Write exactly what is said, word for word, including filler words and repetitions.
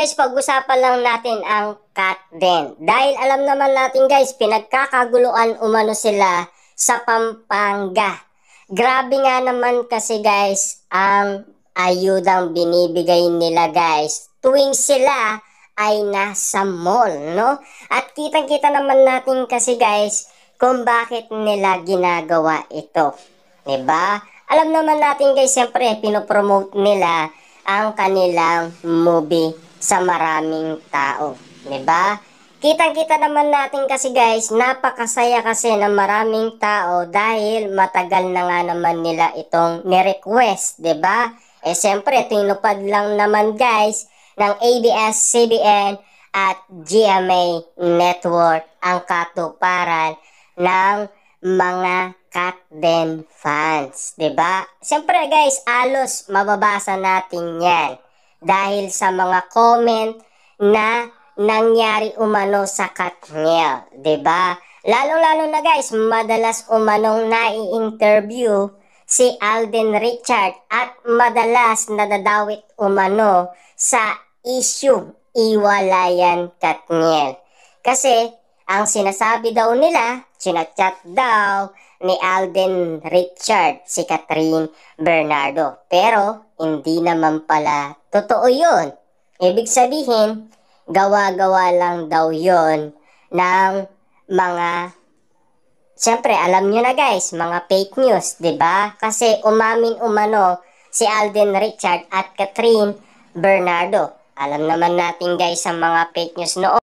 guys, pag-usapan lang natin ang Katden. Dahil alam naman natin guys, pinagkakaguluan umano sila sa Pampanga. Grabe nga naman kasi guys, ang ayudang binibigay nila guys tuwing sila ay nasa mall, no? At kitang-kita naman natin kasi guys kung bakit nila ginagawa ito. Diba? Alam naman natin guys, siyempre, pinopromote nila ang kanilang movie sa maraming tao. Diba? Kitang-kita naman natin kasi guys, napakasaya kasi ng maraming tao dahil matagal na nga naman nila itong ni-request. Diba? Eh siyempre, tinupad lang naman guys ng A B S C B N at G M A Network ang katuparan ng mga Katden fans, 'di ba? Siyempre guys, alos mababasa natin 'yan dahil sa mga comment na nangyari umano sa Katniel, 'di ba? Lalo-lalo na guys, madalas umanong nai-interview si Alden Richard at madalas nadadawit umano sa issue Iwalayan Katniel. Kasi ang sinasabi daw nila, chinachat daw ni Alden Richard si Catherine Bernardo. Pero hindi naman pala totoo yun. Ibig sabihin, gawa-gawa lang daw yun ng mga, siyempre alam nyo na guys, mga fake news, 'di ba? Kasi umamin umano si Alden Richard at Catherine Bernardo. Alam naman natin guys ang mga fake news noon.